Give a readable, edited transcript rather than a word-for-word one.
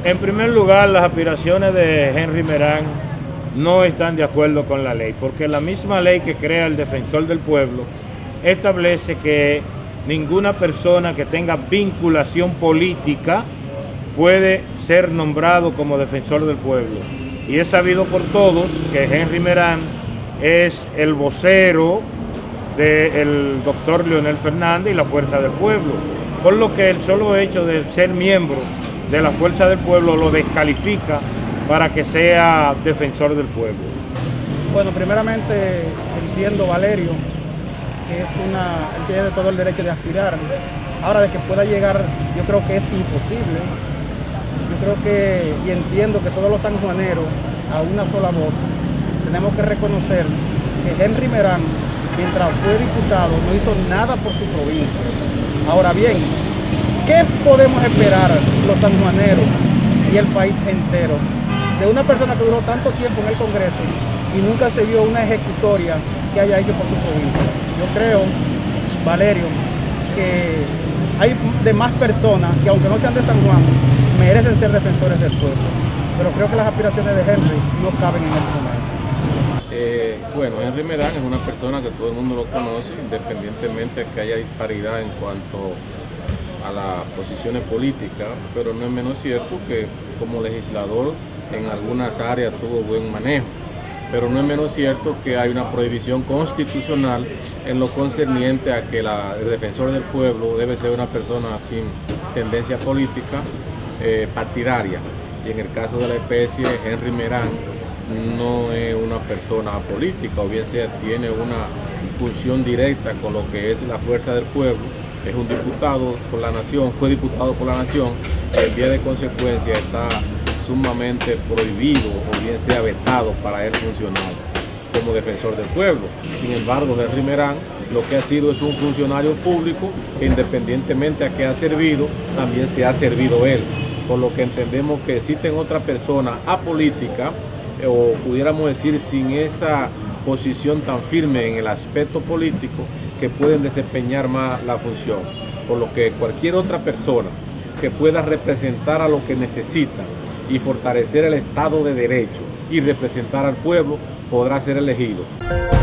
En primer lugar, las aspiraciones de Henry Merán no están de acuerdo con la ley, porque la misma ley que crea el Defensor del Pueblo establece que ninguna persona que tenga vinculación política puede ser nombrado como Defensor del Pueblo. Y es sabido por todos que Henry Merán es el vocero del doctor Leonel Fernández y la Fuerza del Pueblo, por lo que el solo hecho de ser miembro de la Fuerza del Pueblo lo descalifica para que sea Defensor del Pueblo. Bueno, primeramente entiendo, Valerio, que él tiene todo el derecho de aspirar. Ahora, de que pueda llegar, yo creo que es imposible. Yo creo que, y entiendo que todos los sanjuaneros, a una sola voz, tenemos que reconocer que Henry Merán, mientras fue diputado, no hizo nada por su provincia. Ahora bien, ¿qué podemos esperar los sanjuaneros y el país entero de una persona que duró tanto tiempo en el Congreso y nunca se vio una ejecutoria que haya hecho por su provincia? Yo creo, Valerio, que hay demás personas que, aunque no sean de San Juan, merecen ser defensores del pueblo, pero creo que las aspiraciones de Henry no caben en el momento. Bueno, Henry Merán es una persona que todo el mundo lo conoce, independientemente de que haya disparidad en cuanto a las posiciones políticas, pero no es menos cierto que como legislador en algunas áreas tuvo buen manejo, pero no es menos cierto que hay una prohibición constitucional en lo concerniente a que el defensor del pueblo debe ser una persona sin tendencia política partidaria, y en el caso de la especie, Henry Merán no es una persona política, o bien sea tiene una función directa con lo que es la Fuerza del Pueblo, es un diputado por la nación, fue diputado por la nación, el día de consecuencia está sumamente prohibido o bien sea vetado para él funcionar como defensor del pueblo. Sin embargo, Henry Merán lo que ha sido es un funcionario público que, independientemente a qué ha servido, también se ha servido él, por lo que entendemos que existen otras personas apolíticas o pudiéramos decir sin esa posición tan firme en el aspecto político que pueden desempeñar más la función, por lo que cualquier otra persona que pueda representar a lo que necesita y fortalecer el Estado de Derecho y representar al pueblo podrá ser elegido.